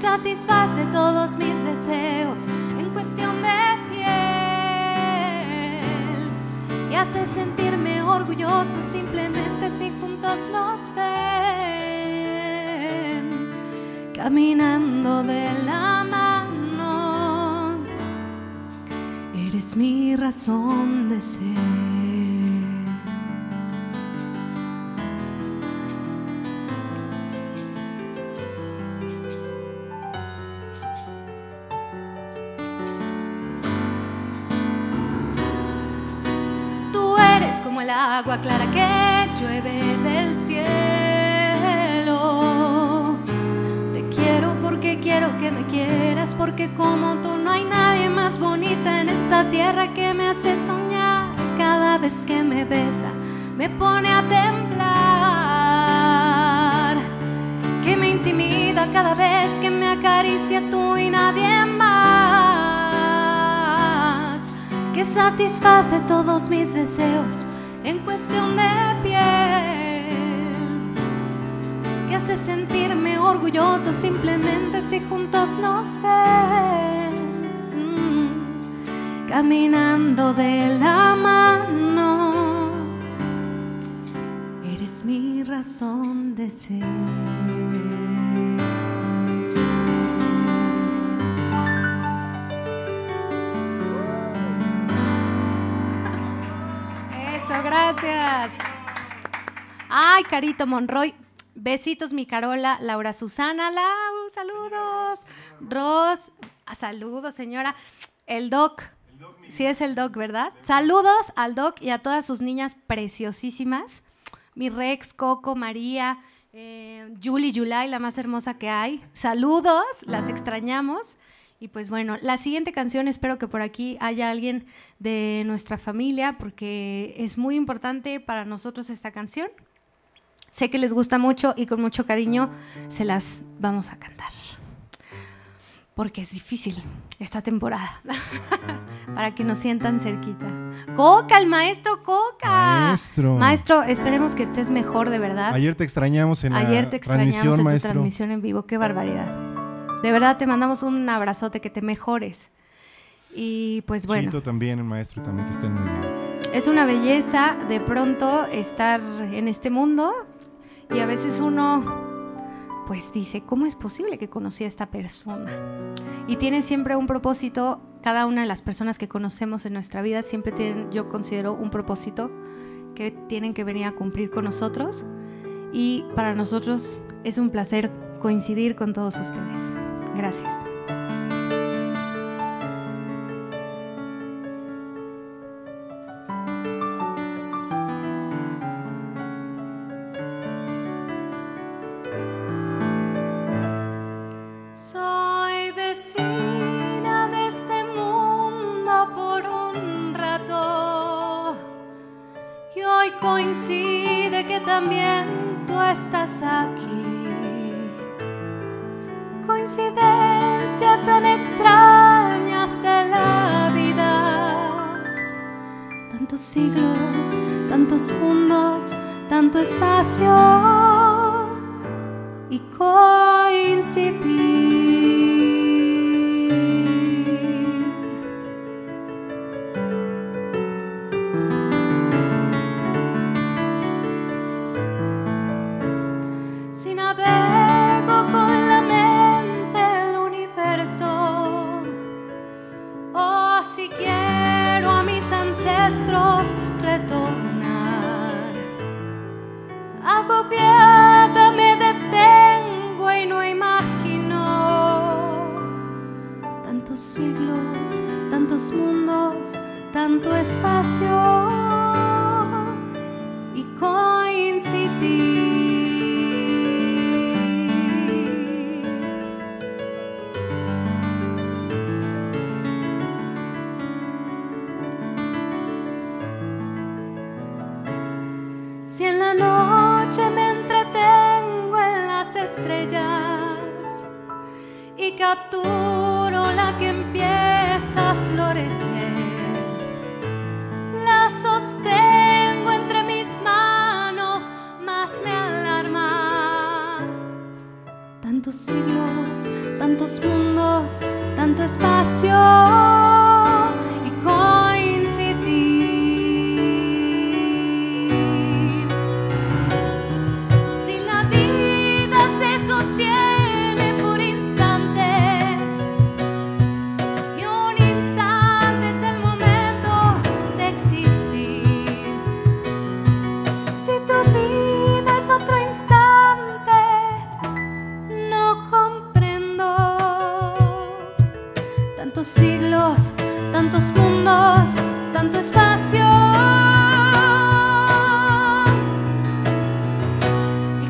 satisface todos mis deseos en cuestión de piel y hace sentirme orgulloso simplemente si juntos nos ven caminando de la mano. Eres mi razón de ser. Como el agua clara que llueve del cielo. Te quiero porque quiero que me quieras, porque como tú no hay nadie más bonita en esta tierra, que me hace soñar cada vez que me besa, me pone a temblar, que me intimida cada vez que me acaricia tú y nadie más, que satisface todos mis deseos en cuestión de piel, que hace sentirme orgulloso simplemente si juntos nos ven caminando de la mano. Eres mi razón de ser. Gracias. Ay, Carito Monroy. Besitos, mi Carola. Laura Susana. Lau, saludos. Ros, saludos, señora. El Doc. Sí es el Doc, ¿verdad? Saludos al Doc y a todas sus niñas preciosísimas. Mi Rex, Coco, María, Yuli, Yulai, la más hermosa que hay. Saludos, las extrañamos. Y pues bueno, la siguiente canción, espero que por aquí haya alguien de nuestra familia, porque es muy importante para nosotros esta canción. Sé que les gusta mucho y con mucho cariño se las vamos a cantar, porque es difícil esta temporada, para que nos sientan cerquita. Coca, el maestro Coca. Maestro, esperemos que estés mejor, de verdad. Ayer te extrañamos en la transmisión, maestro. Transmisión en vivo, qué barbaridad. De verdad, te mandamos un abrazote, que te mejores. Y pues bueno. Chito también, el maestro también, que estén muy bien. Es una belleza de pronto estar en este mundo y a veces uno pues dice, ¿cómo es posible que conocí a esta persona? Y tiene siempre un propósito. Cada una de las personas que conocemos en nuestra vida siempre tienen, yo considero, un propósito que tienen que venir a cumplir con nosotros. Y para nosotros es un placer coincidir con todos ustedes. Gracias. Soy vecina de este mundo por un rato y hoy coincide que también tú estás aquí. Coincidencias tan extrañas de la vida, tantos siglos, tantos mundos, tanto espacio y coincidir. Si navego con la mente el universo, o si quiero a mis ancestros retornar, agobiada me detengo y no imagino tantos siglos, tantos mundos, tanto espacio y coincidir. Si en la noche me entretengo en las estrellas y capturo la que empieza a florecer, la sostengo entre mis manos, más me alarma tantos siglos, tantos mundos, tanto espacio y coincidir. Si la vida se sostiene por instantes y un instante es el momento de existir, si tu vida es otro instante, no comprendo tantos siglos, tantos mundos, tanto espacio y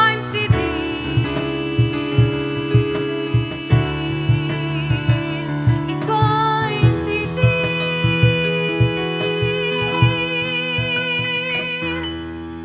coincidir, y coincidir.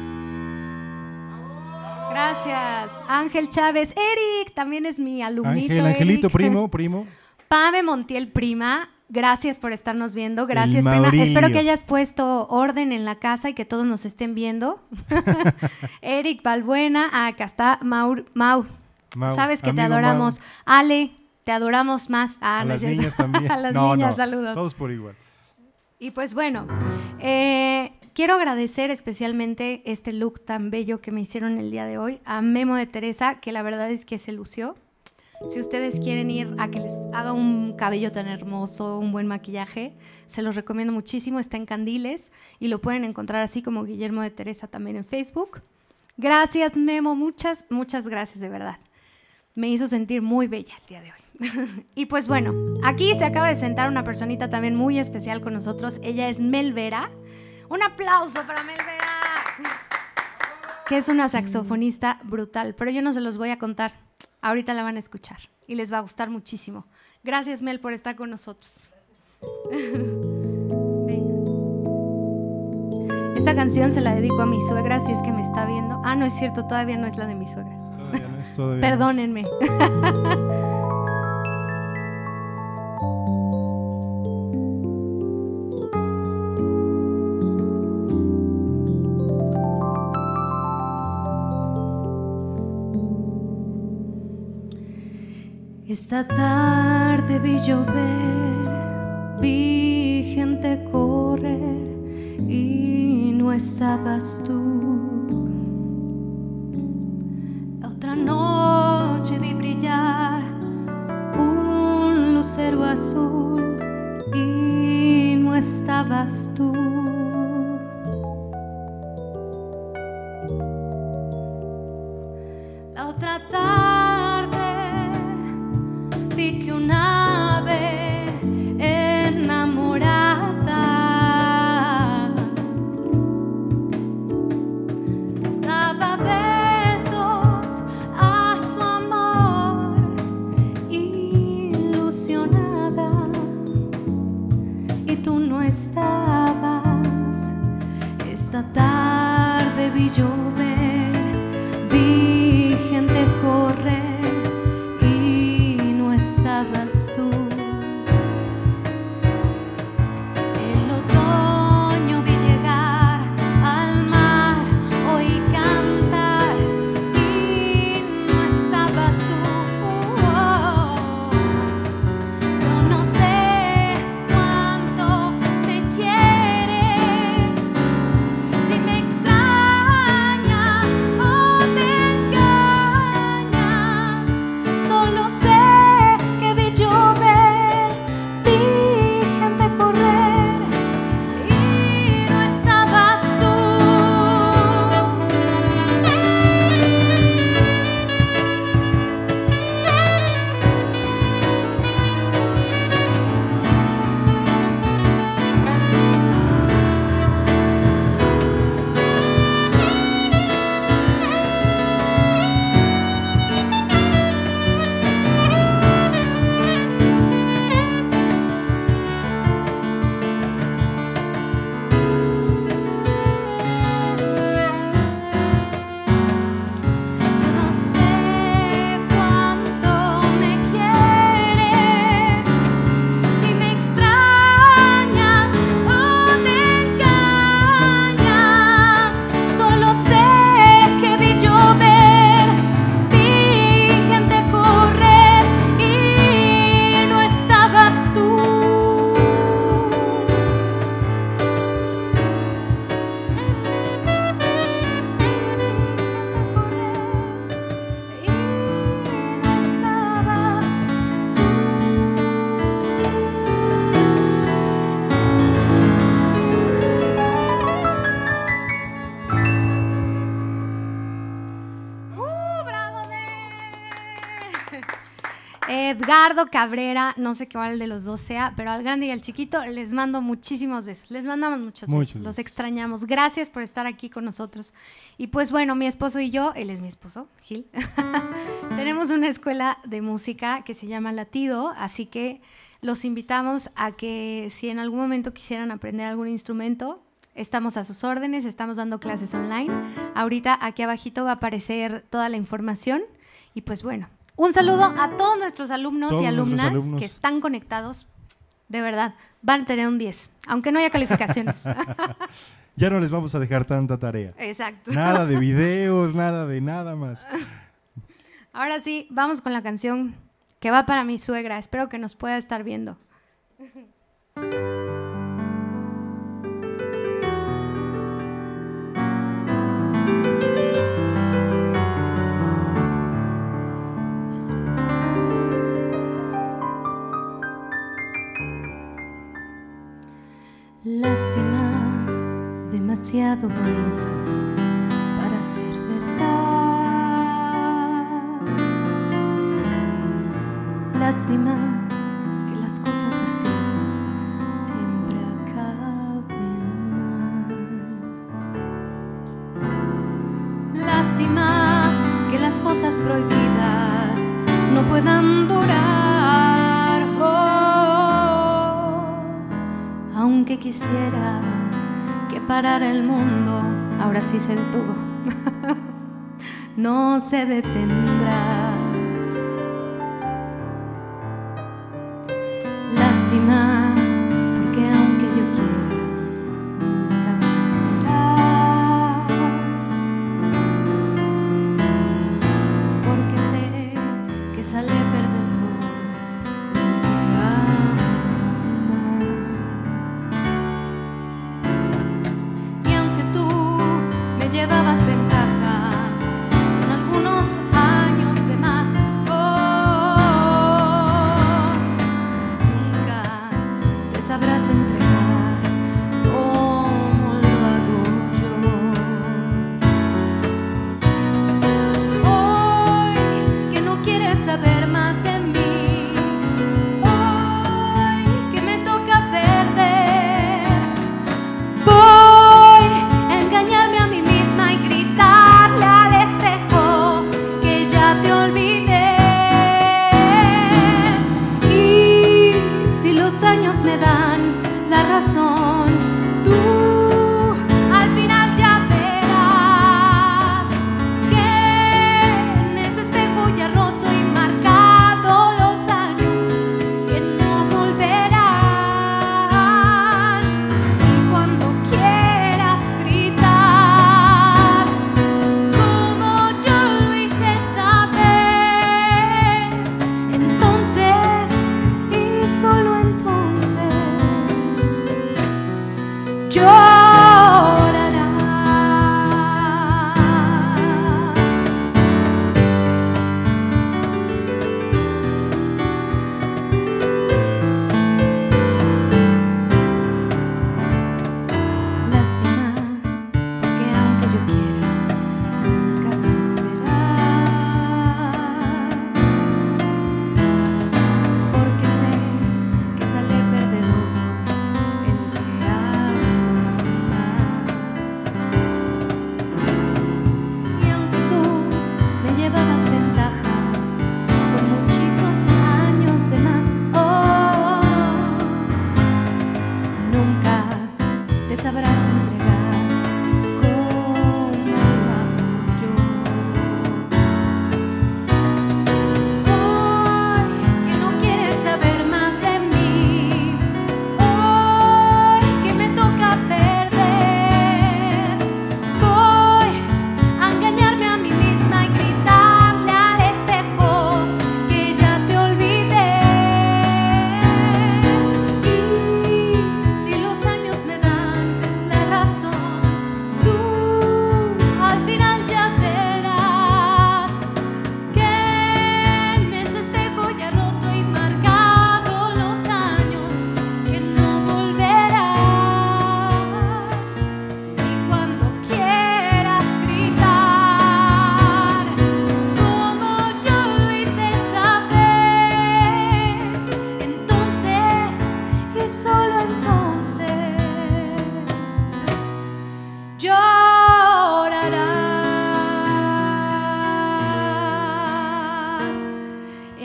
Gracias, Ángel Chávez. Eric también es mi alumnito. Angelito, Eric. primo. Pame Montiel, prima, gracias por estarnos viendo. Gracias, prima. Espero que hayas puesto orden en la casa y que todos nos estén viendo. Eric Balbuena, acá está Mau. Sabes que te adoramos. Mau. Ale, te adoramos más. A las niñas también. A las niñas, saludos. Todos por igual. Y pues bueno, quiero agradecer especialmente este look tan bello que me hicieron el día de hoy a Memo de Teresa, que la verdad es que se lució. Si ustedes quieren ir a que les haga un cabello tan hermoso, un buen maquillaje, se los recomiendo muchísimo. Está en Candiles y lo pueden encontrar así como Guillermo de Teresa también en Facebook. Gracias, Memo, muchas gracias de verdad. Me hizo sentir muy bella el día de hoy. Y pues bueno, aquí se acaba de sentar una personita también muy especial con nosotros. Ella es Mel Vera. Un aplauso para Mel Vera, que es una saxofonista brutal, pero yo no se los voy a contar. Ahorita la van a escuchar y les va a gustar muchísimo. Gracias, Mel, por estar con nosotros. Esta canción se la dedico a mi suegra, si es que me está viendo. Ah, no es cierto, todavía no es la de mi suegra. Todavía no es, todavía Perdónenme. No es. Esta tarde vi llover, vi gente correr y no estabas tú. La otra noche vi brillar un lucero azul y no estabas tú. La otra tarde vi que un ave enamorada daba besos a su amor ilusionada, y tú no estabas. Esta tarde vi llover, vi gente correr, estabas tú. El otoño vi llegar al mar, oí cantar y no estabas tú. Yo no sé cuánto me quieres, si me extrañas Edgardo Cabrera, no sé cuál de los dos sea, pero al grande y al chiquito les mando muchísimos besos. Les mandamos muchos besos. Los extrañamos. Gracias por estar aquí con nosotros. Y pues bueno, mi esposo y yo, él es mi esposo, Gil, tenemos una escuela de música que se llama Latido, así que los invitamos a que si en algún momento quisieran aprender algún instrumento, estamos a sus órdenes, estamos dando clases online. Ahorita aquí abajito va a aparecer toda la información y pues bueno. Un saludo a todos nuestros alumnos y alumnas que están conectados. De verdad, van a tener un 10, aunque no haya calificaciones. Ya no les vamos a dejar tanta tarea. Exacto. Nada de videos, nada de nada más. Ahora sí, vamos con la canción que va para mi suegra. Espero que nos pueda estar viendo. Lástima, demasiado bonito para ser verdad. Lástima que las cosas así siempre acaben mal. Lástima que las cosas prohibidas no puedan durar. Aunque quisiera que parara el mundo, ahora sí se detuvo. No se detendrá. Lástima, porque aunque yo quiera, nunca volverás. Porque sé que sale perdedor el que ama más. Y aunque tú me llevabas ventaja con algunos años de más, nunca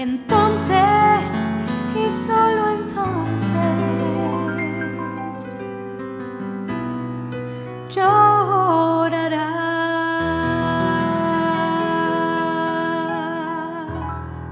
entonces y solo entonces llorarás.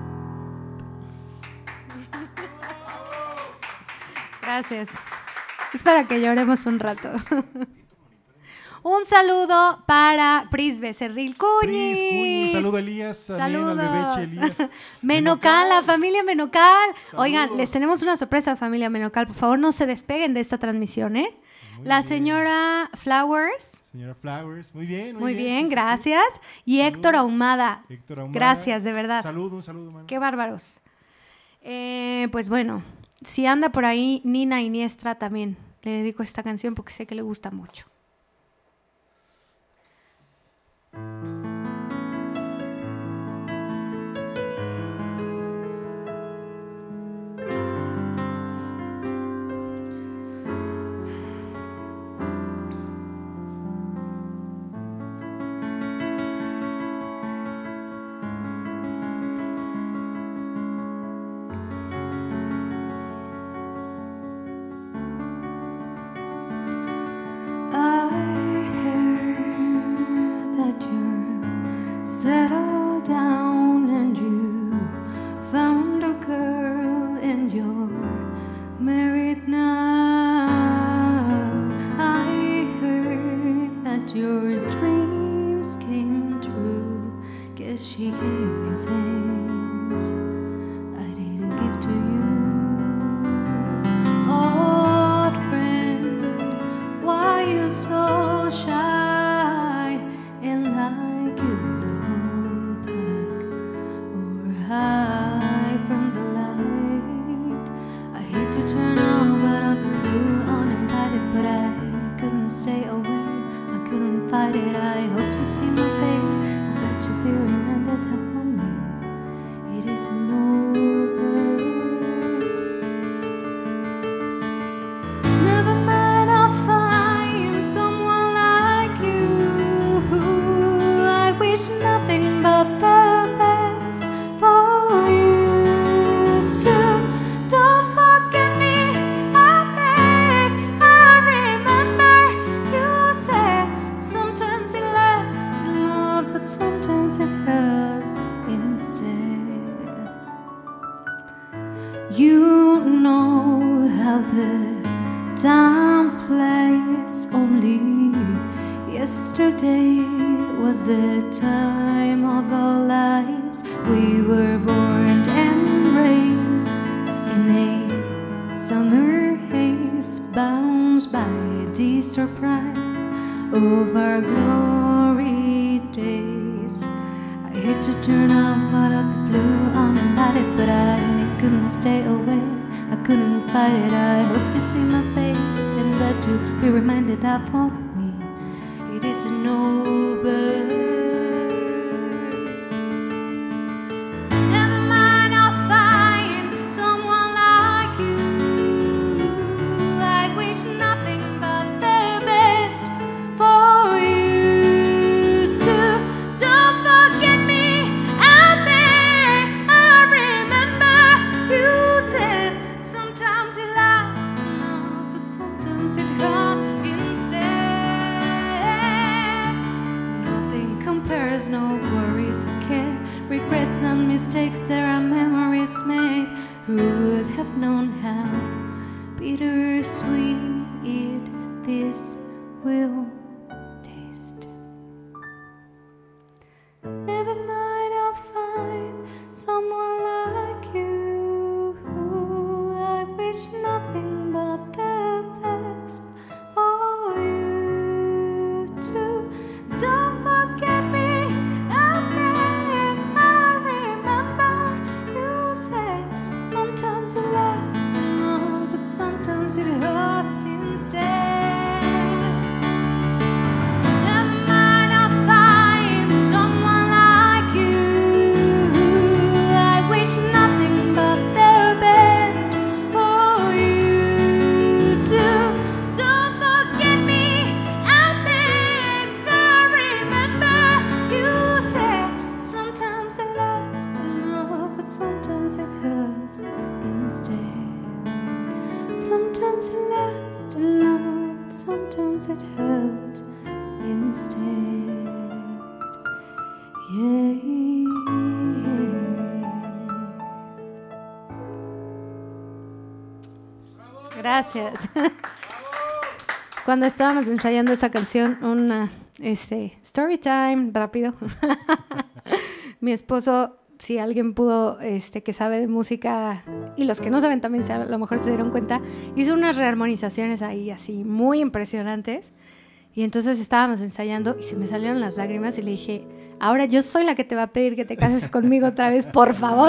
Gracias. Es para que lloremos un rato. Un saludo para Pris Becerril Cuñiz. Pris Cuñiz, saludo a Elías, también al bebeche Elías. Menocal, la familia Menocal. Saludos. Oigan, les tenemos una sorpresa, familia Menocal. Por favor, no se despeguen de esta transmisión, ¿eh? La señora Flowers. Señora Flowers, muy bien. Muy bien, sí, sí, gracias. Y Saludos. Héctor Ahumada. Héctor Ahumada. Gracias, de verdad. Un saludo, mano. Qué bárbaros. Pues bueno, si anda por ahí Nina Iniestra también, le dedico esta canción porque sé que le gusta mucho. Settle down and you found a girl and you're married now. I heard that your dreams came true. Guess she gave you things I didn't give to you. Old friend, why you so shy and like you high from the light? I hate to turn on out of the blue uninvited, but I couldn't stay away. I couldn't fight it. I hope you see my face, but to be reminded that for me it isn't over. Never mind, I'll find someone like you. I wish nothing but the best for you too. Don't forget me, I beg. I remember you said sometimes it lasts in love, but sometimes it hurts instead. You know how the time flies. Only yesterday was the time of our lives. We were born and raised in a summer haze, bound by the surprise of our glory days. I hate to turn off out of the blue uninvited, but I couldn't stay away. I couldn't fight it. I hope you see my face and that you be reminded that for me it isn't over. Never mind, I'll find someone like you. I wish nothing but the best for you too. Don't forget me out there. I remember you said sometimes it lasts long, but sometimes it hurts instead. Nothing compares, no worries or care, regrets and mistakes, there are memories made. Who would have known how bittersweet this will taste? Never mind, I'll find someone like you. I wish nothing but the best for you too. Don't forget me out there. I remember you said sometimes it lasts in love, but sometimes it hurts instead. Gracias. Cuando estábamos ensayando esa canción, story time, rápido. Mi esposo, si alguien pudo, que sabe de música, y los que no saben también a lo mejor se dieron cuenta, hizo unas rearmonizaciones ahí así muy impresionantes. Y entonces estábamos ensayando y se me salieron las lágrimas y le dije, ahora yo soy la que te va a pedir que te cases conmigo otra vez, por favor.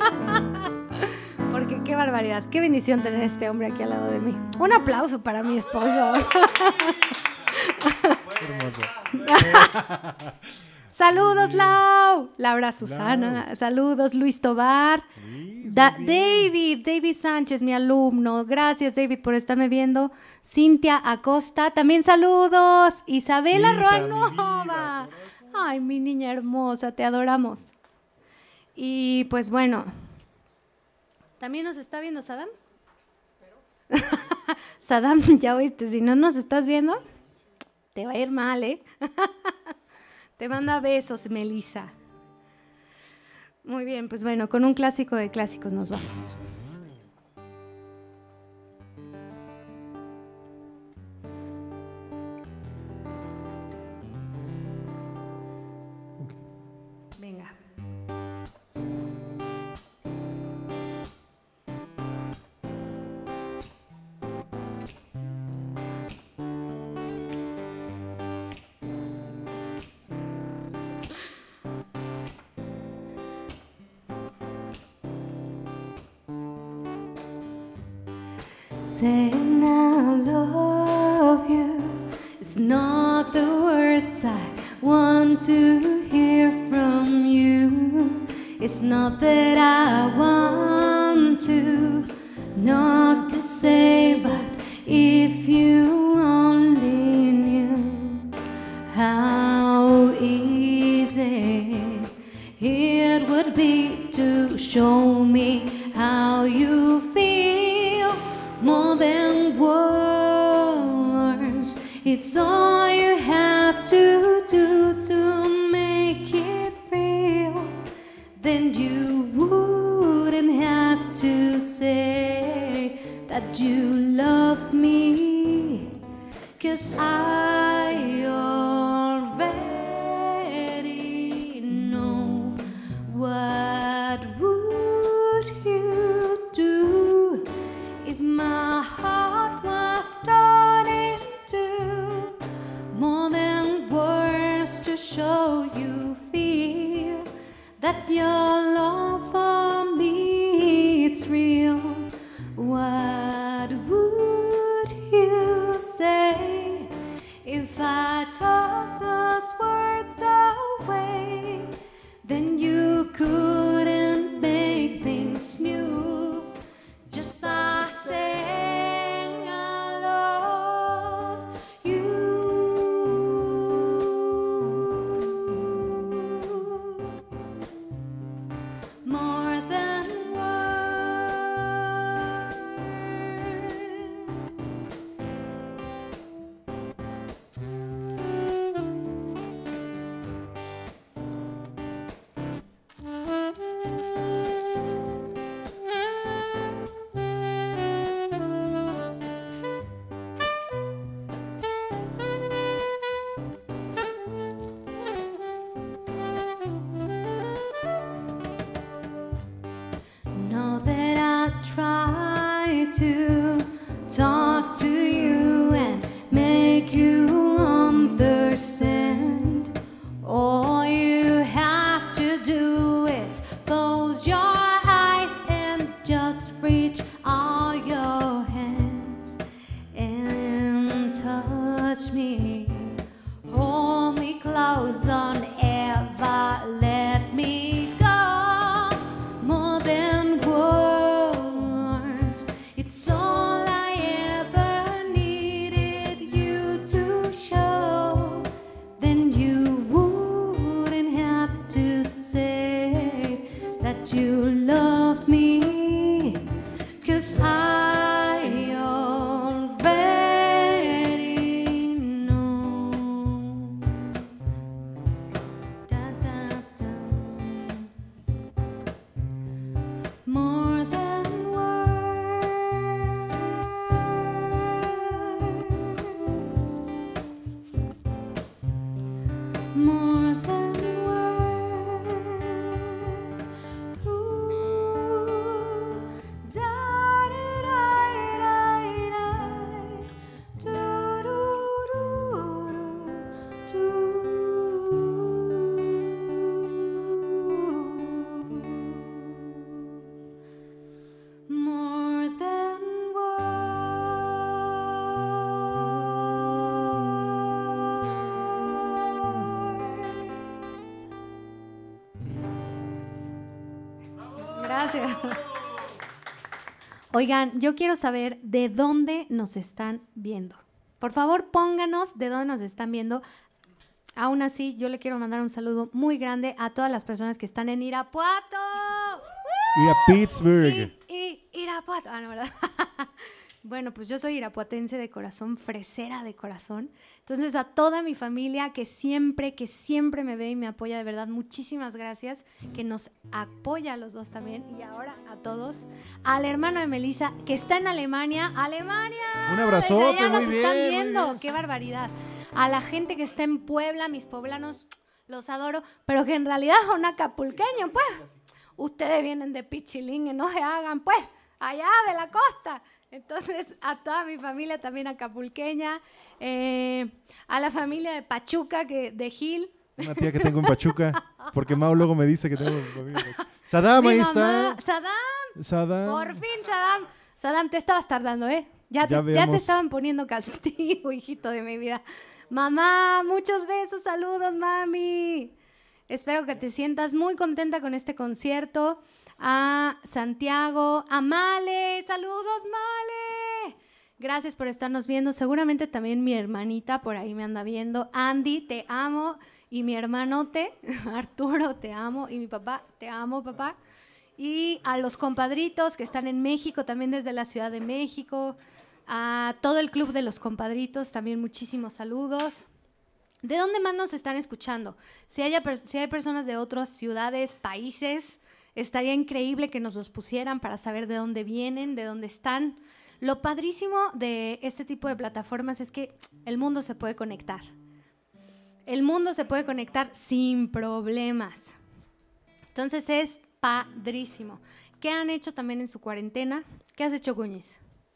Porque qué barbaridad, qué bendición tener a este hombre aquí al lado de mí. Un aplauso para mi esposo. Hermoso. Saludos, Lau. Laura Susana. Lau. Saludos, Luis Tobar. David Sánchez, mi alumno. Gracias, David, por estarme viendo. Cintia Acosta, también saludos. Isabela Ruanova. Ay, mi niña hermosa, te adoramos. Y pues bueno, ¿también nos está viendo Saddam? Saddam, ya oíste, si no nos estás viendo, te va a ir mal, ¿eh? Te manda besos, Melissa. Muy bien, pues bueno, con un clásico de clásicos nos vamos. Venga. Saying I love you is not the words I want to hear from you. It's not that I want to, not to say, but if you only knew how easy it would be to show me how you feel. More than words, it's all you have to do to make it real. Then you wouldn't have to say that you love me, 'cause I already know. What would you do if my heart was starting to more than words to show you feel that your love for me it's real? What would you say if I took those words away? Then you couldn't make things new just by saying I love you. More than words. Know that I try to talk to you and make you understand. All you have to do is close your eyes and just reach all your hands and touch me. Hold me close, don't ever let me go. More than words, it's all I ever needed you to show. Then you wouldn't have to say that you love me, 'cause I already know. Da, da, da. gracias. Oigan, yo quiero saber de dónde nos están viendo. Por favor, pónganos de dónde nos están viendo. Aún así, yo le quiero mandar un saludo muy grande a todas las personas que están en Irapuato. Ir a Pittsburgh. Irapuato. Ah, no, ¿verdad? Bueno, pues yo soy irapuatense de corazón, fresera de corazón. Entonces, a toda mi familia que siempre me ve y me apoya, de verdad, muchísimas gracias, que nos apoya a los dos también. Y ahora a todos. Al hermano de Melissa, que está en Alemania. ¡Alemania! Un abrazote, Desde allá muy nos bien, están muy viendo. bien. ¡Qué barbaridad! A la gente que está en Puebla, mis poblanos, los adoro, pero que en realidad son acapulqueños, pues. Ustedes vienen de Pichilingue, no se hagan, pues, allá de la costa. Entonces, a toda mi familia también acapulqueña, a la familia de Pachuca, de Gil. Una tía que tengo en Pachuca, porque Mau luego me dice que tengo familia en Pachuca. Saddam, Mi ahí mamá, está. Saddam. Por fin, Saddam. Saddam, te estabas tardando, ¿eh? Ya te veamos. estaban poniendo castigo, hijito de mi vida. Mamá, muchos besos, saludos, mami. Espero que te sientas muy contenta con este concierto. A Santiago, a Male, saludos, Male. Gracias por estarnos viendo. Seguramente también mi hermanita por ahí me anda viendo. Andy, te amo. Y mi hermanote, Arturo, te amo. Y mi papá, te amo, papá. Y a los compadritos que están en México, también desde la Ciudad de México. A todo el club de los compadritos, también muchísimos saludos. ¿De dónde más nos están escuchando? Si hay personas de otras ciudades, países, estaría increíble que nos los pusieran para saber de dónde vienen, de dónde están. Lo padrísimo de este tipo de plataformas es que el mundo se puede conectar. El mundo se puede conectar sin problemas. Entonces es padrísimo. ¿Qué han hecho también en su cuarentena? ¿Qué has hecho, Guñiz?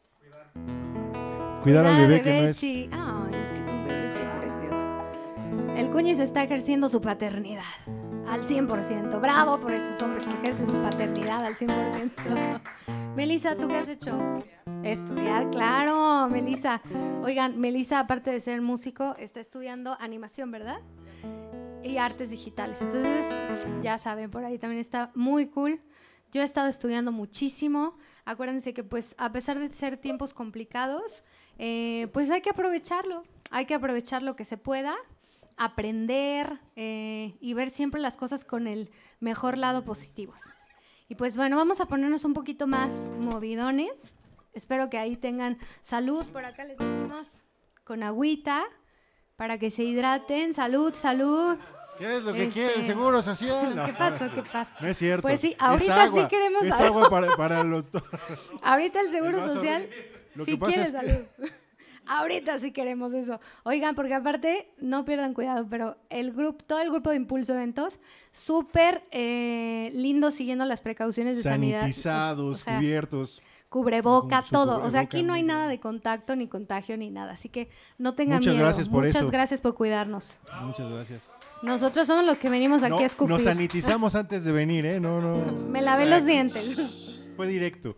Cuidar al bebé que no es. Bebechi. Ay, es que es un bebechi precioso. El Cuñiz está ejerciendo su paternidad al 100%. Bravo por esos hombres que ejercen su paternidad al 100%. Melissa, ¿tú qué has hecho? Estudiar, claro, Melissa. Oigan, Melissa, aparte de ser músico, está estudiando animación, ¿verdad? Y artes digitales. Entonces, ya saben, por ahí también está muy cool. Yo he estado estudiando muchísimo. Acuérdense que, pues, a pesar de ser tiempos complicados, pues hay que aprovecharlo. Hay que aprovechar lo que se pueda, aprender y ver siempre las cosas con el mejor lado positivos. Y pues bueno, vamos a ponernos un poquito más movidones. Espero que ahí tengan salud. Por acá les decimos con agüita para que se hidraten. Salud, salud. ¿Qué es lo que quiere el Seguro Social? ¿Qué pasó? ¿Qué pasó? No es cierto. Pues sí, ahorita sí queremos es algo. agua para los dos. Ahorita el Seguro El vaso Social Lo sí que pasa quiere es que- salud. Ahorita sí queremos eso. Oigan, porque aparte, no pierdan cuidado, pero todo el grupo de Impulso Eventos, súper lindo siguiendo las precauciones de sanidad. Sanitizados, O sea, cubiertos. cubreboca, Con su todo. O sea, cubrebocas, aquí no hay muy nada bien. de contacto, ni contagio, ni nada. Así que no tengan Muchas miedo. gracias por Muchas eso. gracias por cuidarnos. Muchas gracias. Nosotros somos los que venimos aquí a escupir. Nos sanitizamos antes de venir, ¿eh? No. Me lavé los dientes. Fue directo.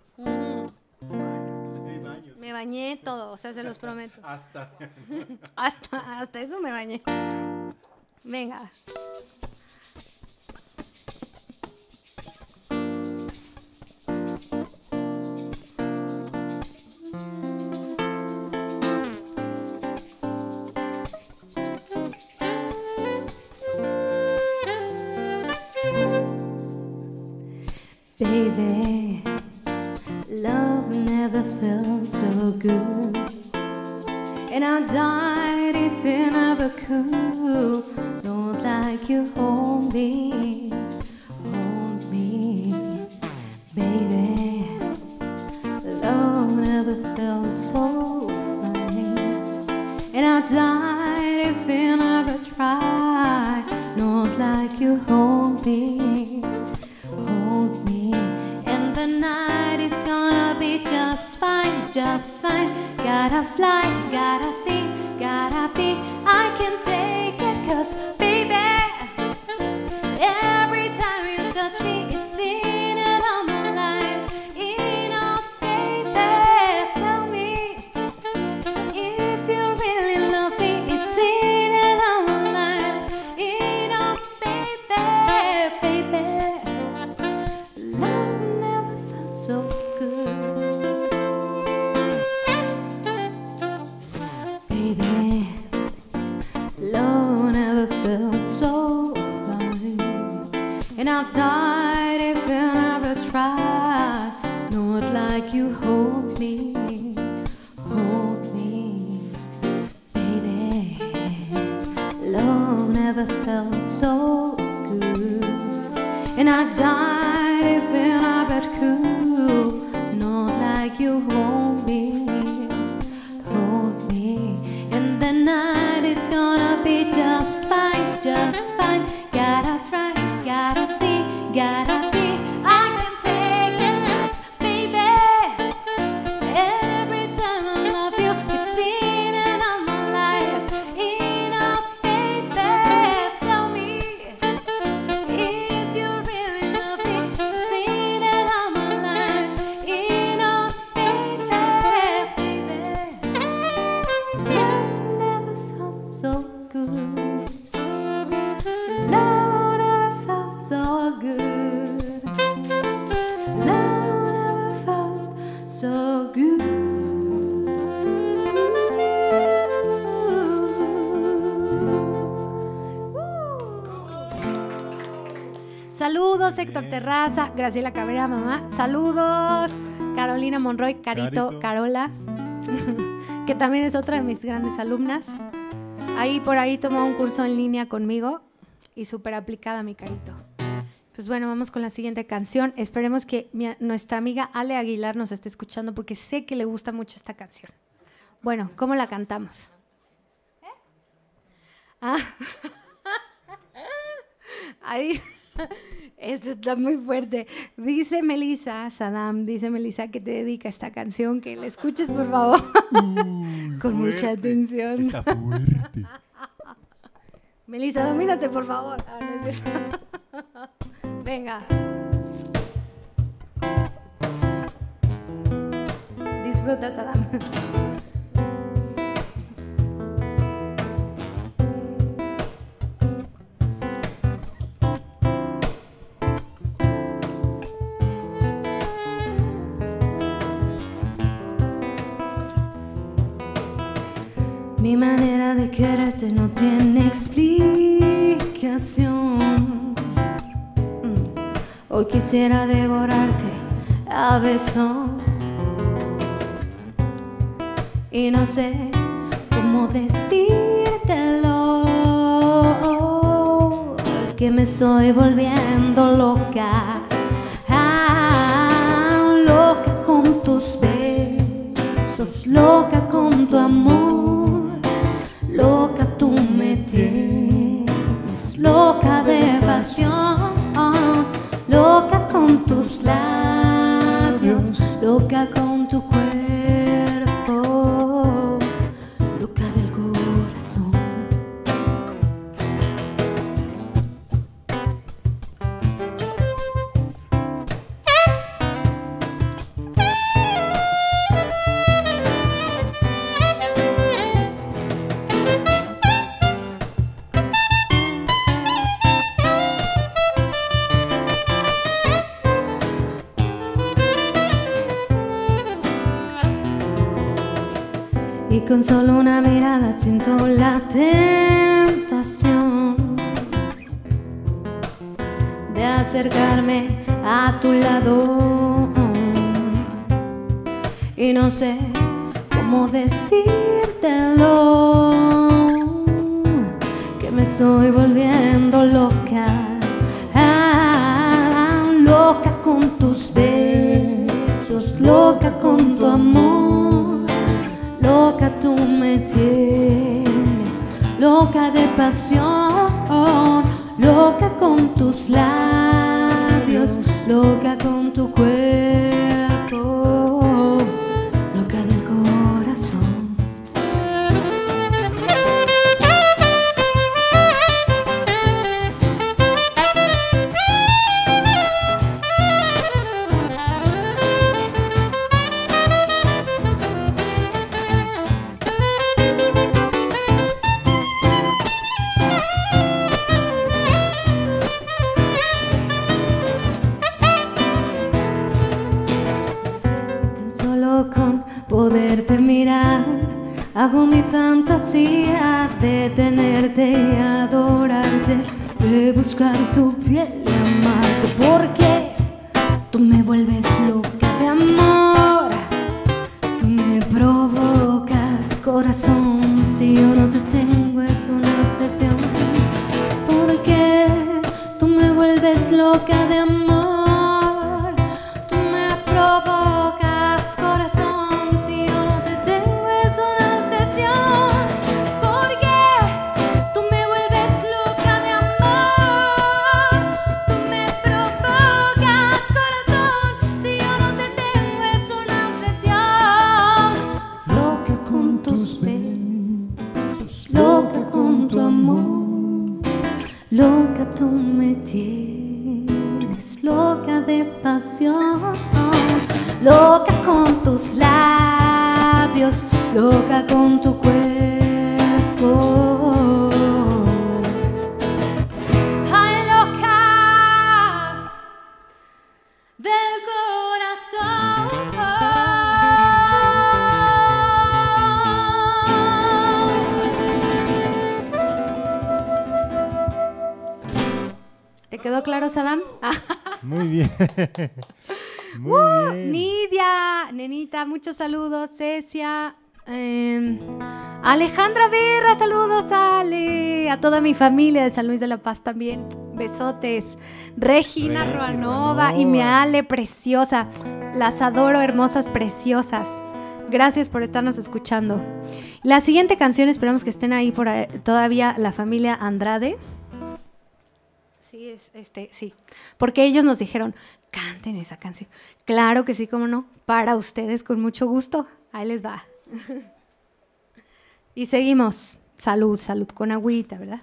Me bañé todo, o sea, se los prometo. Hasta. Hasta eso me bañé. Venga. Baby, love never felt so good, and I died if it never could. Don't like you hold me, baby. Love never felt so fine, and I died if it never tried. Not like you hold me, and the night is gonna be just fine, just fine. Gotta fly, gotta see, gotta be. I can take it, 'cause baby, every time you touch me, it's in and on my life. You know, baby, tell me if you really love me. It's in and on my life. You know, baby, love And I've died if I never tried. Not like you hold me, baby. Love never felt so good. And I died if I never could. Not like you hold me. And the night is gonna be just fine, just fine. Gotta try, gotta see, gotta be. I can take this, baby. Every time I love you, it's in and out my life. Enough, baby. Tell me if you really love me. It's in and out my life. Enough, baby. Love never felt so good. Love never felt so good. Love never felt so good. Saludos, Héctor Terraza, Graciela Cabrera, mamá. Saludos, Carolina Monroy, Carito. Carola, que también es otra de mis grandes alumnas. Ahí por ahí tomó un curso en línea conmigo y súper aplicada, mi Carito. Pues bueno, vamos con la siguiente canción. Esperemos que nuestra amiga Ale Aguilar nos esté escuchando porque sé que le gusta mucho esta canción. Bueno, ¿cómo la cantamos? Ah. Ahí. Esto está muy fuerte. Dice Melissa, Saddam, dice Melissa que te dedica esta canción, que la escuches por favor. Con mucha atención. Está fuerte. Melissa, domínate por favor. Ah, no es cierto. Venga. Disfruta, Saddam. Mi manera de quererte no tiene explicación. Hoy quisiera devorarte a besos y no sé cómo decírtelo, que me estoy volviendo loca, loca con tus besos, loca con tu amor. Loca tú me tienes, loca de pasión, loca con tus labios, loca con tu cuerpo, loca del corazón. Y con solo una mirada siento la tentación de acercarme a tu lado y no sé cómo decírtelo, que me estoy volviendo loca, loca con tus besos, loca con tu amor. Loca tú me tienes, loca de pasión, loca con tus labios, loca con tu cuerpo, loca del corazón. Con poderte mirar, hago mi fantasía de tenerte y adorarte, de buscar tu piel y amar. Tú me vuelves loca de amor, tú me provocas, corazón. Si yo no te tengo es una obsesión, porque tú me vuelves loca de amor, tú me provocas, corazón. Si yo no te tengo es una obsesión, porque tú me vuelves loca de amor, tú me provocas, corazón. Si yo no te tengo es una obsesión. Loca con tus besos, loca con tu amor, loca tú me tienes, loca de pasión, loca con tus labios, loca con tu cuerpo. Ay, loca del corazón. ¿Te quedó claro, Saddam? Muy bien. Muy bien. Nidia, nenita, muchos saludos. Cecia, Alejandra Berra, saludos, Ale. A toda mi familia de San Luis de la Paz también. Besotes. Regina Regi Ruanova y Ruanova. mi Ale preciosa. Las adoro, hermosas, preciosas. Gracias por estarnos escuchando. La siguiente canción, esperamos que estén ahí por ahí, todavía la familia Andrade. Sí, sí, porque ellos nos dijeron, canten esa canción. Claro que sí, cómo no, para ustedes con mucho gusto. Ahí les va. Y seguimos. Salud, salud con agüita, ¿verdad?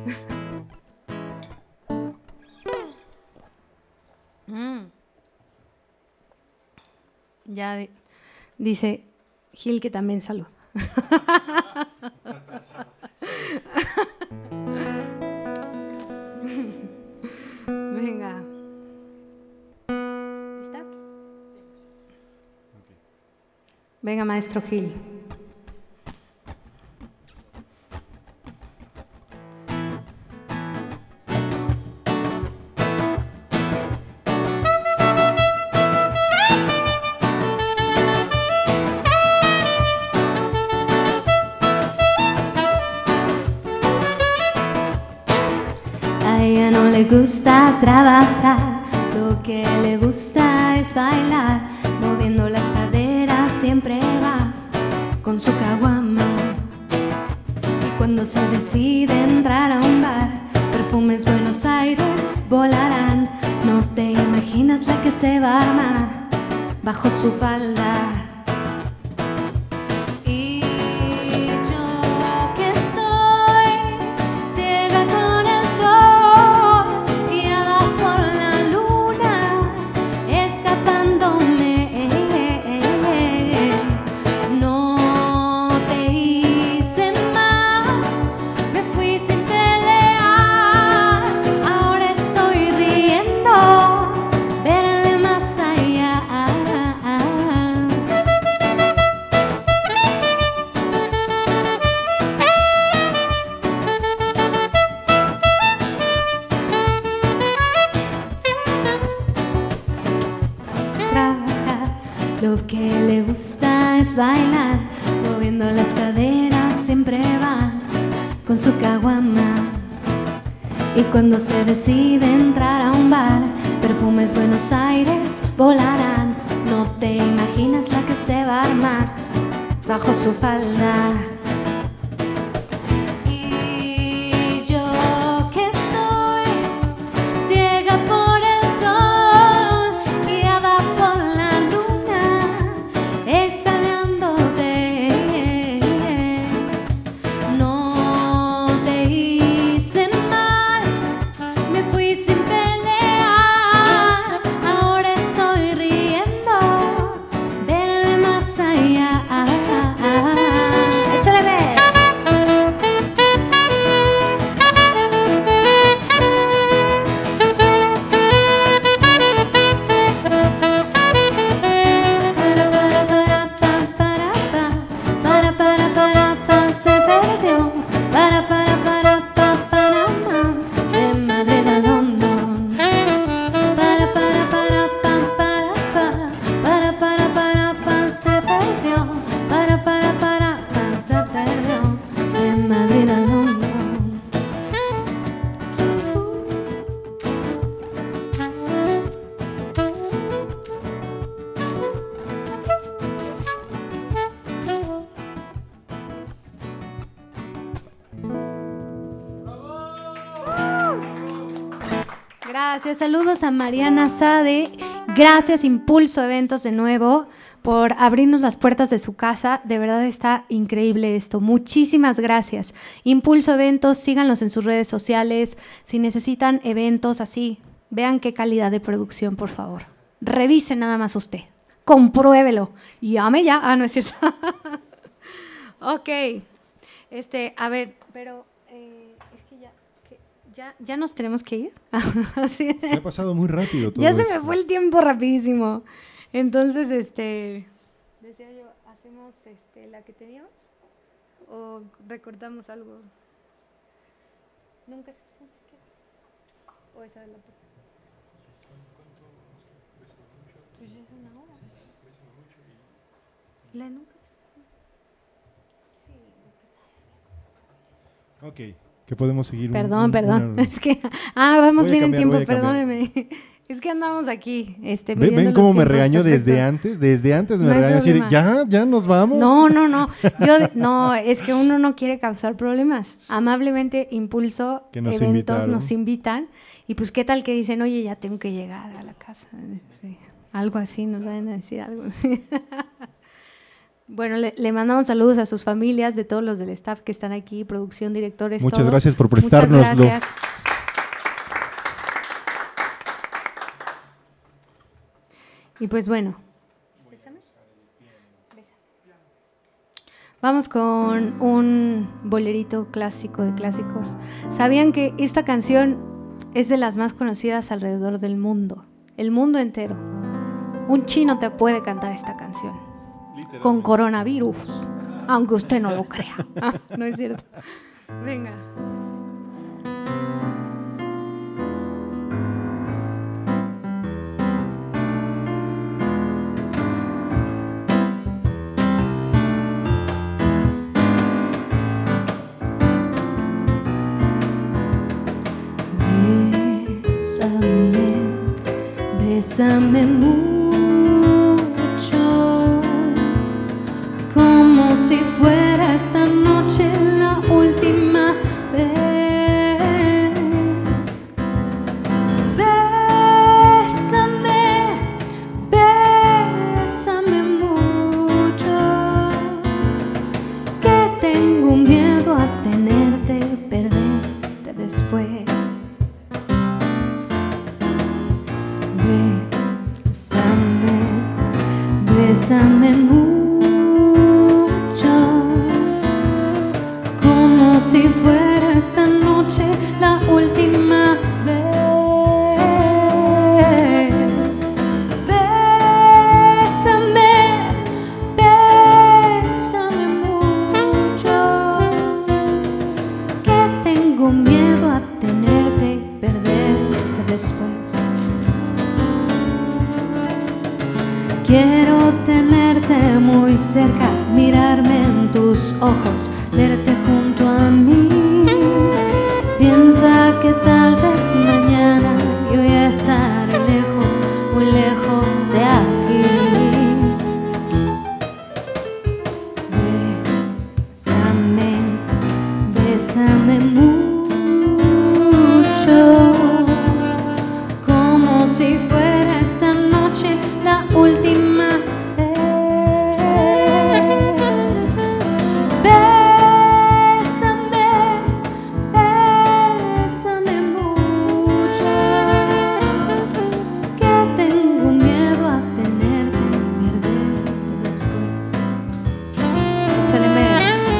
Ya dice Gil que también salud. Venga. ¿Lista? Venga, maestro Gil. A ella no le gusta trabajar, lo que le gusta es bailar, moviendo las caderas siempre va con su caguama. Y cuando se decide entrar a un bar, perfumes Buenos Aires volarán. No te imaginas la que se va a armar bajo su falda. Y yo que estoy ciega con el sol, guiada por la luna, escapándome. No te hice mal, me fui sin pelear, ahora estoy riendo, veré más allá. Trabajar, lo que le gusta es bailar, moviendo las caderas siempre va con su caguama. Y cuando se decide entrar a un bar, perfumes Buenos Aires volarán. No te imaginas la que se va a armar bajo su falda. Y yo que estoy ciega por el sol, guiada por la luna, extrañándote. No te hice mal, me fui sin pelear, ahora estoy riendo, ver más allá. Échale gracias. Saludos a Mariana Sade. Gracias, Impulso Eventos, de nuevo, por abrirnos las puertas de su casa. De verdad está increíble esto. Muchísimas gracias. Impulso Eventos, síganlos en sus redes sociales. Si necesitan eventos así, vean qué calidad de producción, por favor. Revise nada más usted. Compruébelo. Y llame ya. Ah, no es cierto. Ok. A ver, pero es que ya nos tenemos que ir. Así. Se ha pasado muy rápido todo Ya se esto. me fue el tiempo rapidísimo. Entonces, decía yo, ¿hacemos la que teníamos? ¿O recortamos algo? ¿Nunca es suficiente siquiera? ¿O esa es la parte? Pues ya es una hora. ¿La nunca es suficiente? Ok, que podemos seguir. Perdón. Es que, vamos Voy a bien en cambiar, tiempo, voy a cambiar. perdóneme. Es que andamos aquí. ¿Ven cómo me regañó desde antes? Desde antes me No hay regañó así, problema. ya nos vamos. No. No, es que uno no quiere causar problemas. Amablemente, Impulso Que nos Eventos invitaron. nos invitan. Y pues, ¿qué tal que dicen, oye, ya tengo que llegar a la casa? Algo así, nos van a decir algo así. Bueno, le mandamos saludos a sus familias, de todos los del staff que están aquí, producción, directores, Muchas todo. gracias por Muchas prestárnoslo. gracias. Y pues bueno. Vamos con un bolerito clásico de clásicos. ¿Sabían que esta canción es de las más conocidas alrededor del mundo? El mundo entero. Un chino te puede cantar esta canción. Con coronavirus. Aunque usted no lo crea. No es cierto. Venga. Bésame mucho, como si fuera esta noche la última vez. Bésame mucho, que tengo miedo a tenerte, perderte después. Bésame mucho, como si fuera esta noche la última vez. Bésame mucho, que tengo miedo a tenerte y perderte después. Quiero tenerte muy cerca, mirarme en tus ojos, verte junto a mí. Piensa que tal vez mañana yo ya estaré lejos, muy lejos de aquí. Bésame mucho, como si fuera esta noche la última vez. Bésame mucho, que tengo miedo a tenerte y perderte después. Échale medio.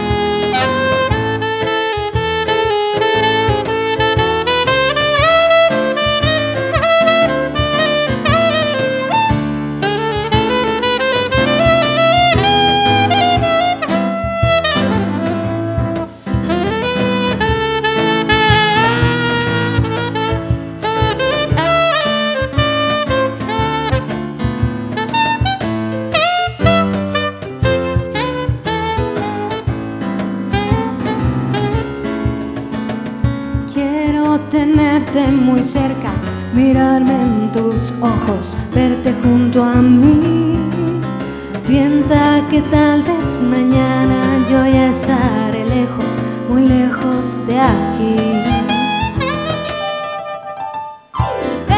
Tenerte muy cerca, mirarme en tus ojos, verte junto a mí. Piensa que tal vez mañana yo ya estaré lejos, muy lejos de aquí.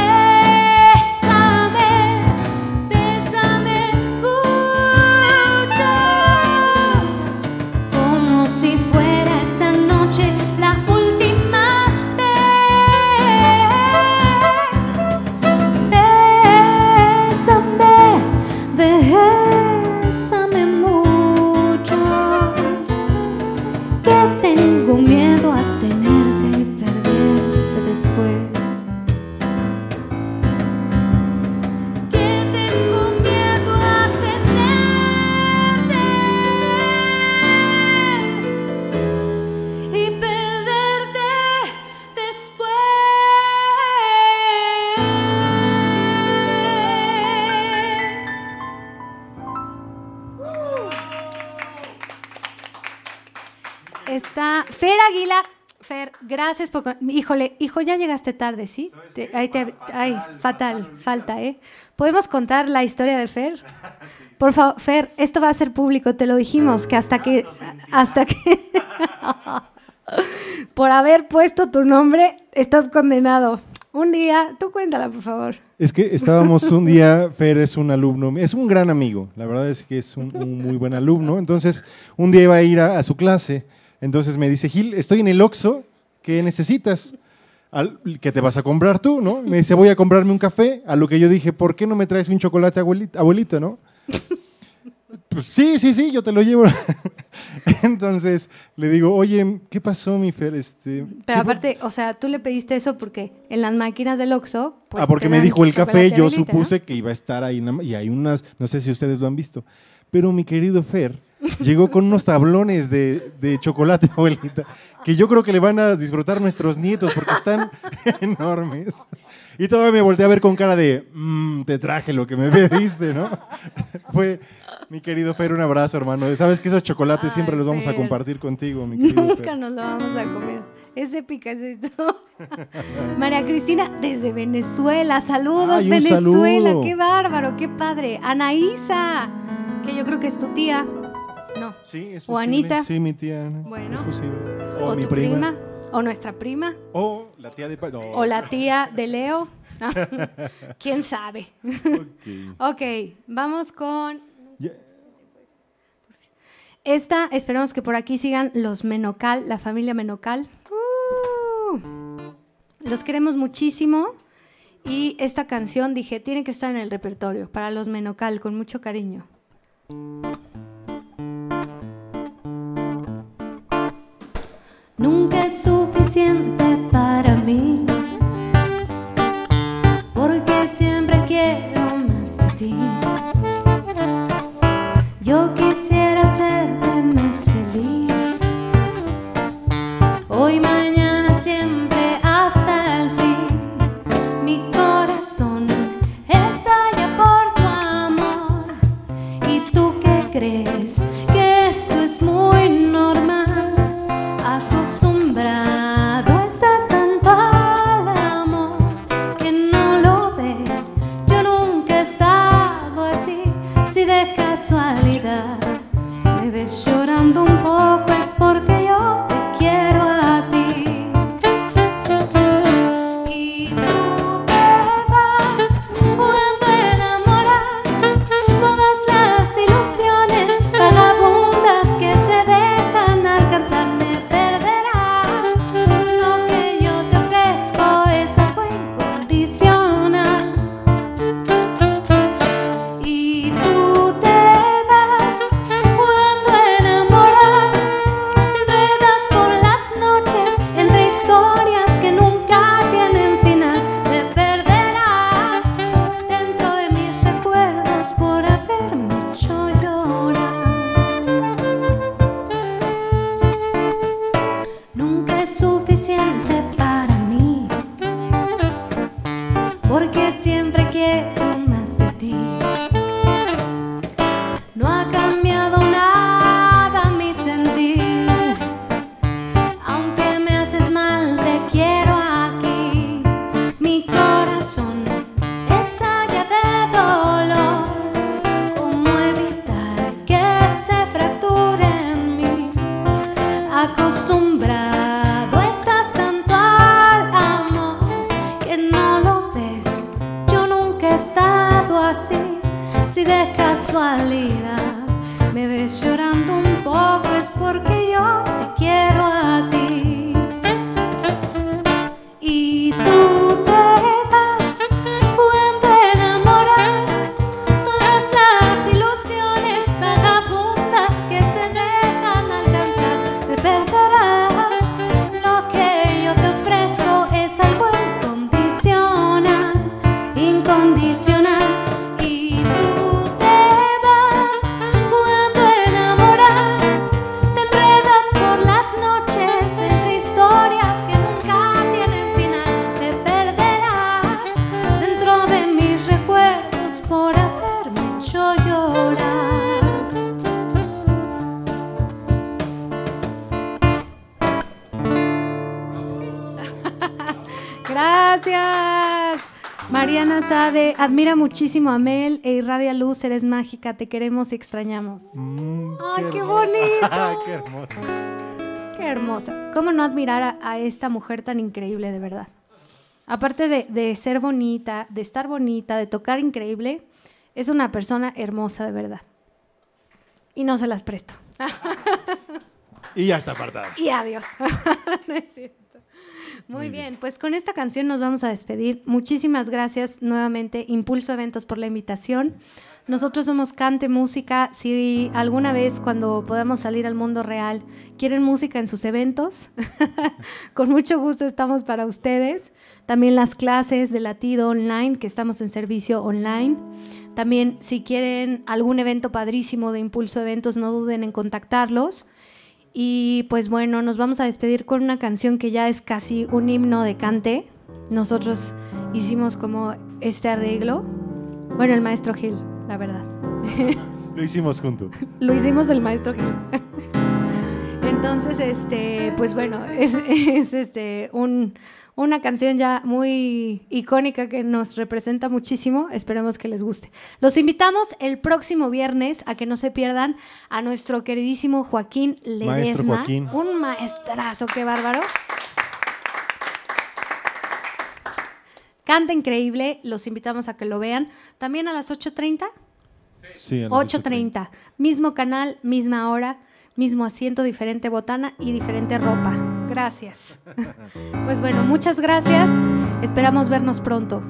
Bésame mucho, que tengo miedo a tenerte y perderte después. Que tengo miedo a tenerte y perderte después. Está Fer Aguilar. Fer, gracias por... Híjole, hijo, ya llegaste tarde, ¿sí? Fatal, falta, ¿eh? ¿Podemos contar la historia de Fer? Por favor, Fer, esto va a ser público, te lo dijimos, que hasta que por haber puesto tu nombre, estás condenado. Un día, tú cuéntala, por favor. Es que estábamos un día, Fer es un alumno, es un gran amigo, la verdad es que es un muy buen alumno, entonces un día iba a ir a su clase, entonces me dice, Gil, estoy en el Oxxo, ¿qué necesitas? ¿Qué te vas a comprar tú, no? Me dice, voy a comprarme un café, a lo que yo dije, ¿por qué no me traes un chocolate, abuelito, no? Pues sí, yo te lo llevo. Entonces le digo, oye, ¿qué pasó, mi Fer? Pero aparte, o sea, tú le pediste eso porque en las máquinas del Oxxo... Pues, porque me dijo el café, yo abuelita, supuse, ¿no?, que que iba a estar ahí, y hay unas, no sé si ustedes lo han visto, pero mi querido Fer llegó con unos tablones de chocolate, abuelita, que yo creo que le van a disfrutar nuestros nietos porque están enormes. Y todavía me volteé a ver con cara de, te traje lo que me pediste, ¿no? Fue, mi querido Fer, un abrazo, hermano. Sabes que esos chocolates siempre los vamos a compartir contigo, mi querido Nunca Fer. nos lo vamos a comer. Es épica, es esto. María Cristina, desde Venezuela. Saludos, Ay, un Venezuela. saludo. Qué bárbaro, qué padre. Anaísa, que yo creo que es tu tía. No. Sí, es posible. O Anita. Sí, mi tía Ana. Bueno. Es posible. O mi tu prima. O nuestra prima. O la tía de... No. O la tía de Leo. No. ¿Quién sabe? Ok, vamos con... Ya. Esta, esperamos que por aquí sigan los Menocal, la familia Menocal. Los queremos muchísimo. Y esta canción, dije, tiene que estar en el repertorio para los Menocal, con mucho cariño. Nunca es suficiente para mí, porque siempre quiero más de ti. Yo quisiera hacerte más feliz, hoy, mañana, siempre, hasta el fin. Mi corazón estalla por tu amor. ¿Y tú qué crees? Que esto es muy normal. Acostumbrado estás tanto al amor que no lo ves. Yo nunca he estado así. Si de casualidad me ves llorando un poco, es porque yo te quiero a ti. Y tú te vas jugando a enamorar. Todas las ilusiones vagabundas que se dejan alcanzar, me perderás. Lo que yo te ofrezco es algo incondicional. Y tú te vas jugando a enamorar. Te enredas por las noches entre historias que nunca tienen final. Me perderás dentro de mis recuerdos por haberme hecho llorar. Nunca es suficiente para mí, porque siempre quiero más de ti. No ha cambiado nada mi sentir, aunque me haces mal, te quiero aquí. Mi corazón estalla de dolor. ¿Cómo evitar que se fracture en mí? Acostumbrado estás tanto al amor que no lo ves. Yo nunca he estado así. Si de casualidad me ves llorando un poco, es porque yo te quiero a ti. Y tú te vas jugando a enamorar. Todas las tradicional y tú te vas jugando a enamorar. Te enredas por las noches entre historias que nunca tienen final. Te perderás dentro de mis recuerdos por haberme hecho llorar. Gracias. Mariana Sade, admira muchísimo a Mel e irradia luz, eres mágica, te queremos y extrañamos. ¡Ay, qué bonito! ¡Qué hermoso! ¡Qué hermosa! ¿Cómo no admirar a esta mujer tan increíble, de verdad? Aparte de ser bonita, de estar bonita, de tocar increíble, es una persona hermosa, de verdad. Y no se las presto. Y ya está apartada. Y adiós. No es cierto. Muy bien, pues con esta canción nos vamos a despedir. Muchísimas gracias nuevamente, Impulso Eventos, por la invitación. Nosotros somos Cante Música. Si alguna vez cuando podamos salir al mundo real quieren música en sus eventos, con mucho gusto estamos para ustedes. También las clases de latido online, que estamos en servicio online. También si quieren algún evento padrísimo de Impulso Eventos, no duden en contactarlos. Y pues bueno, nos vamos a despedir con una canción que ya es casi un himno de Cante. Nosotros hicimos como este arreglo. Bueno, el maestro Gil, la verdad. Lo hicimos juntos. Lo hicimos el maestro Gil. Entonces, pues bueno, es una canción ya muy icónica que nos representa muchísimo. Esperemos que les guste. Los invitamos el próximo viernes a que no se pierdan a nuestro queridísimo Joaquín Ledesma. Maestro Joaquín. Un maestrazo, qué bárbaro. Canta increíble, los invitamos a que lo vean. También a las 8:30. Sí, a las 8:30. Mismo canal, misma hora, mismo asiento, diferente botana y diferente ropa. Gracias. Pues bueno, muchas gracias. Esperamos vernos pronto.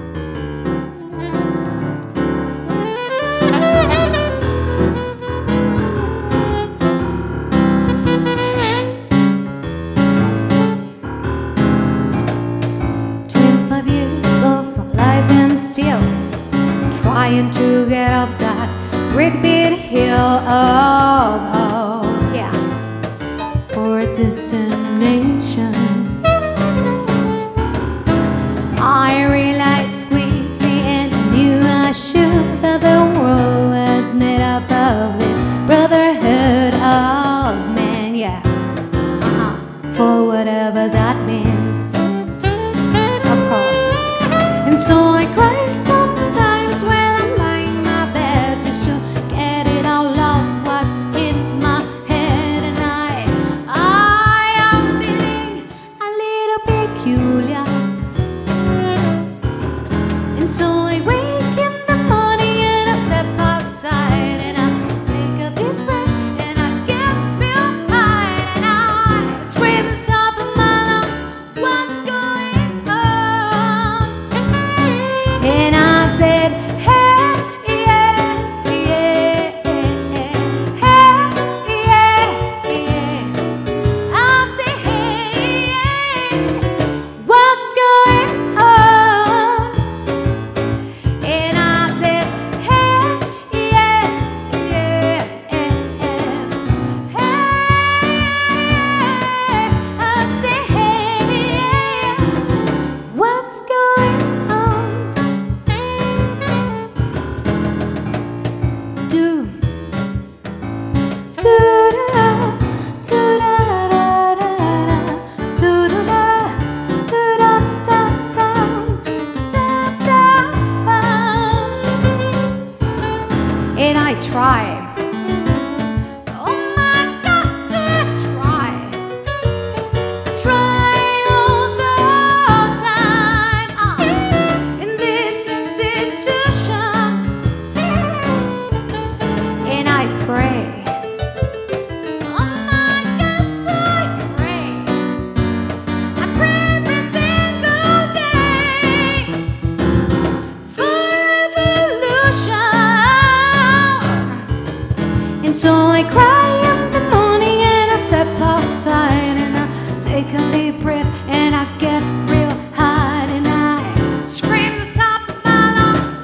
Still trying to get up that great big hill, oh yeah, for a destination. I realized quickly and knew I should that the world was made up of this brotherhood of men, yeah, for whatever that means, of course. And so I cry sometimes when I'm lying in my bed just to get it all out what's in my head. And I am feeling a little peculiar. And so I wake in the morning and I step outside and I take a deep breath and I get real high and I scream at the top of my lungs, what's going on? And I said, hey, yeah, yeah, hey, yeah, yeah. I say, hey, yeah, what's going on? And I said, hey, yeah, yeah, hey, I say, hey, yeah, what's going on? Do da da da da da do da da da da da. And I try. Oh my God, to try all the time in this institution. And I pray. Oh my God, I pray. I pray every single day for revolution. And so I cry in the morning and I step outside and I take a deep breath and I get real high and I scream the top of my lungs,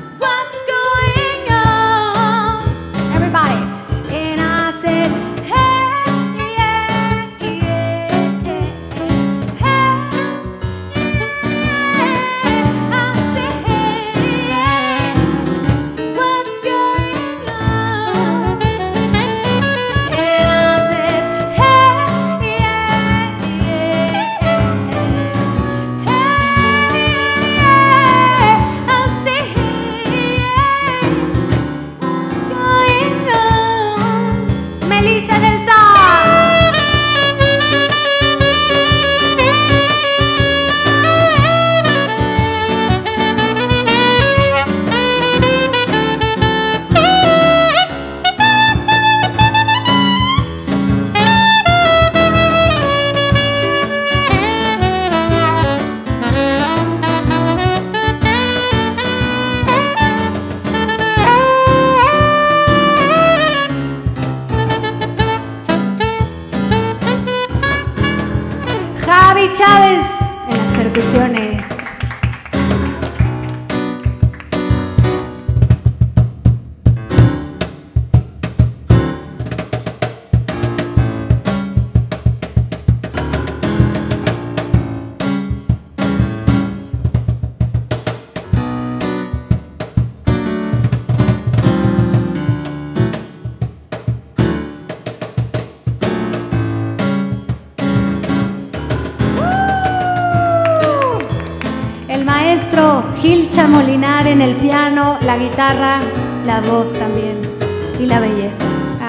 maestro Gil Chamolinar en el piano, la guitarra, la voz también y la belleza.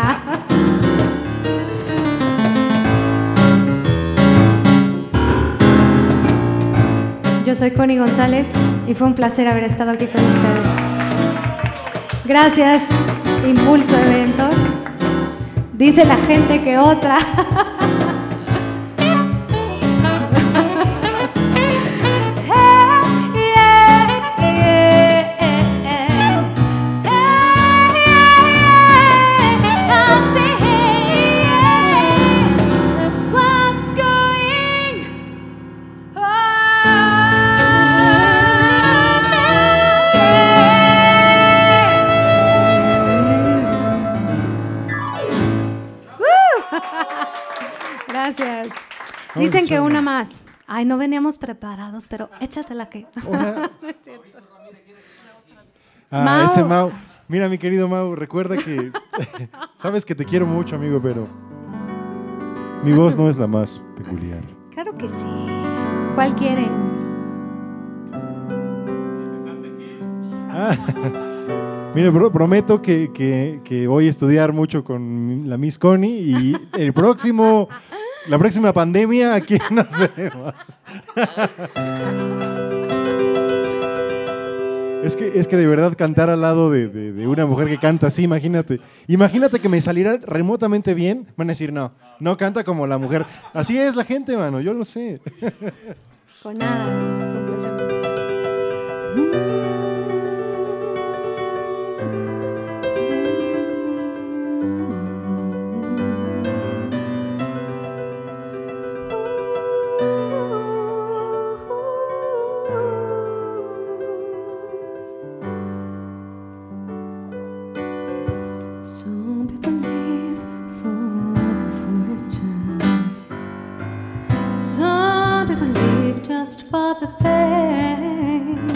Yo soy Connie González y fue un placer haber estado aquí con ustedes. Gracias, Impulso Eventos. Dice la gente que otra. Gracias. Dicen que una más. Ay, no veníamos preparados, pero échatela que. No es cierto. Mau. Ese Mau. Mira, mi querido Mau, recuerda que sabes que te quiero mucho, amigo, pero mi voz no es la más peculiar. Claro que sí. ¿Cuál quieren? Mira, prometo que voy a estudiar mucho con la Miss Connie y la próxima pandemia aquí nos vemos. Es que de verdad cantar al lado de una mujer que canta así, imagínate que me saliera remotamente bien, van a decir no canta como la mujer. Así es la gente, mano, yo lo sé. Con nada, nos complacemos. For the fame,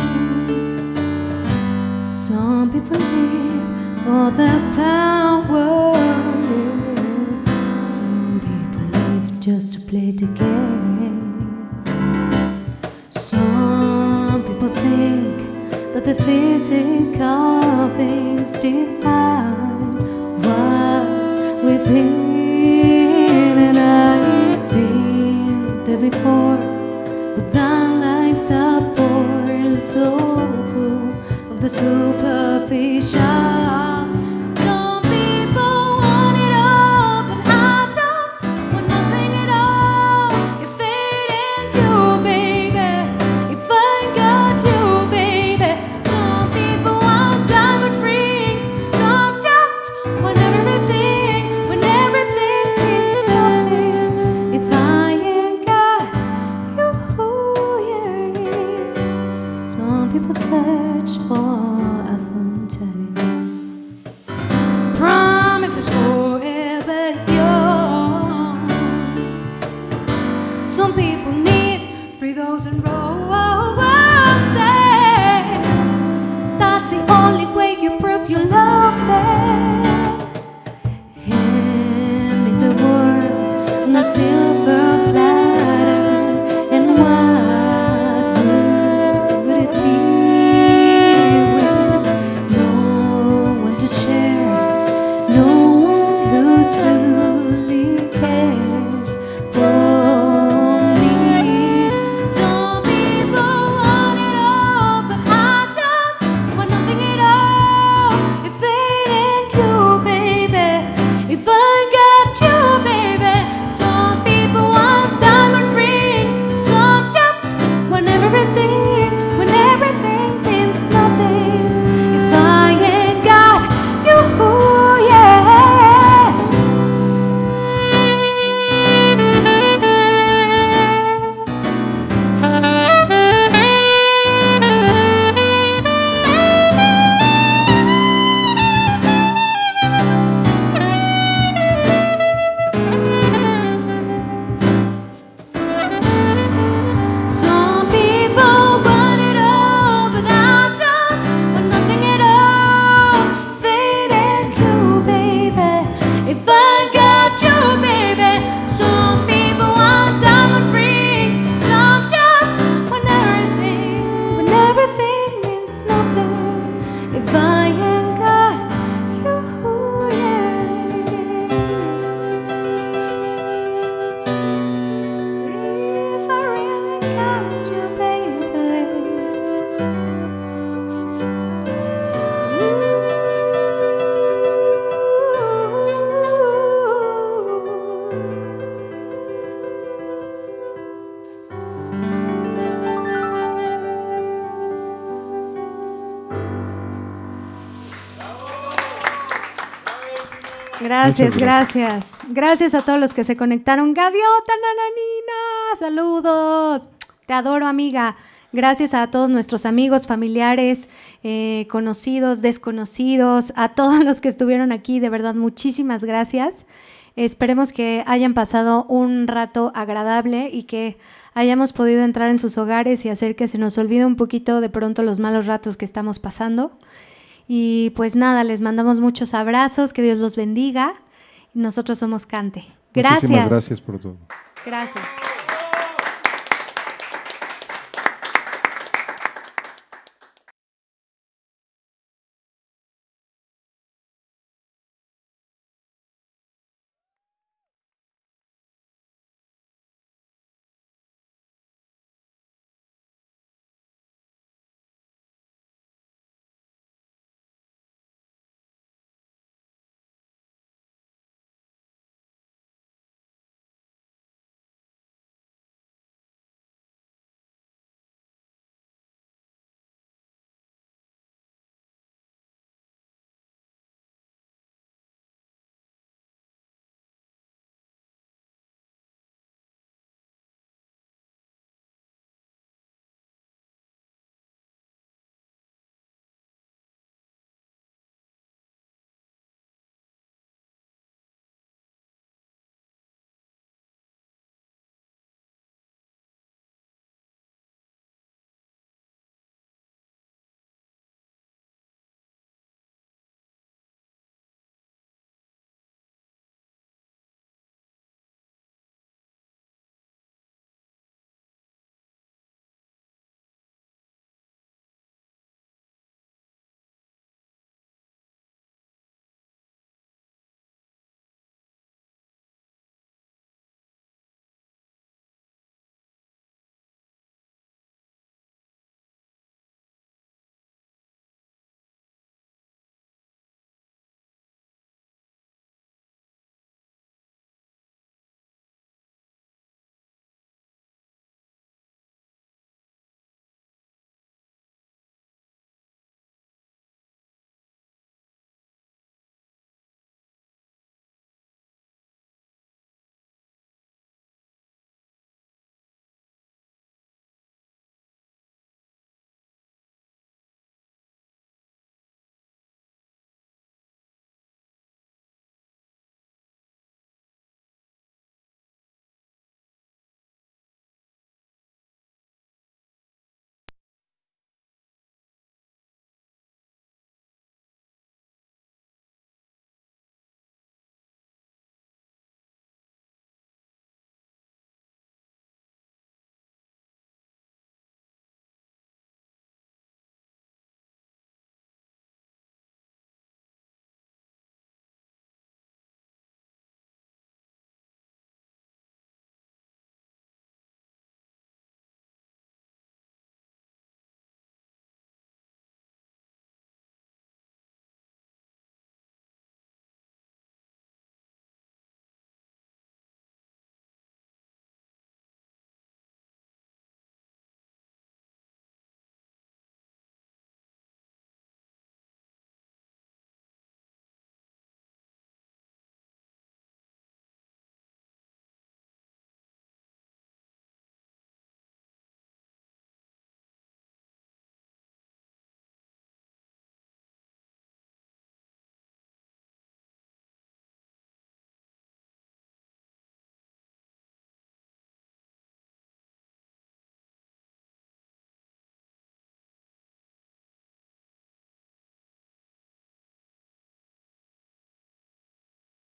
some people live for the power, some people live just to play the game. Some people think that the physical things define what's within, and I think that before. But our lives are born so full of the superficial. Some people want it all, but I don't want nothing at all. If it ain't you, baby, if I got you, baby. Some people want diamond rings, some just want everything, when everything means nothing. If I ain't got you. Some people search for a fountain, if I ain't got you, yeah. If I really got you, baby. Gracias, gracias. Gracias a todos los que se conectaron. Gaviota, Nananina, saludos. Te adoro, amiga. Gracias a todos nuestros amigos, familiares, conocidos, desconocidos, a todos los que estuvieron aquí. De verdad, muchísimas gracias. Esperemos que hayan pasado un rato agradable y que hayamos podido entrar en sus hogares y hacer que se nos olvide un poquito de pronto los malos ratos que estamos pasando. Y pues nada, les mandamos muchos abrazos, que Dios los bendiga. Nosotros somos Cante. Gracias. Muchísimas gracias por todo. Gracias.